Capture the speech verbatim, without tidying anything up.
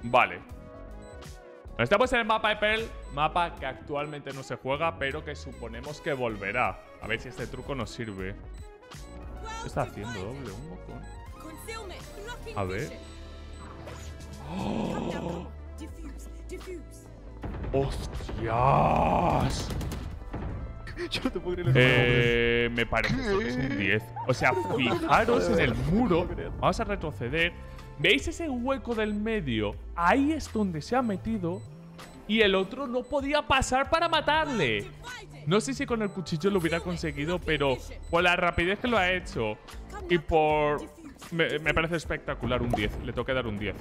Vale. Estamos en el mapa de Pearl, mapa que actualmente no se juega, pero que suponemos que volverá. A ver si este truco nos sirve. ¿Qué está haciendo doble? Un botón. A ver. ¡Oh! ¡Hostias! Yo no te puedo creer. Eh, me parece que es un diez. O sea, fijaros en el muro. Vamos a retroceder. ¿Veis ese hueco del medio? Ahí es donde se ha metido. Y el otro no podía pasar para matarle. No sé si con el cuchillo lo hubiera conseguido, pero por la rapidez que lo ha hecho y por... Me, me parece espectacular un diez. Le tengo que dar un diez.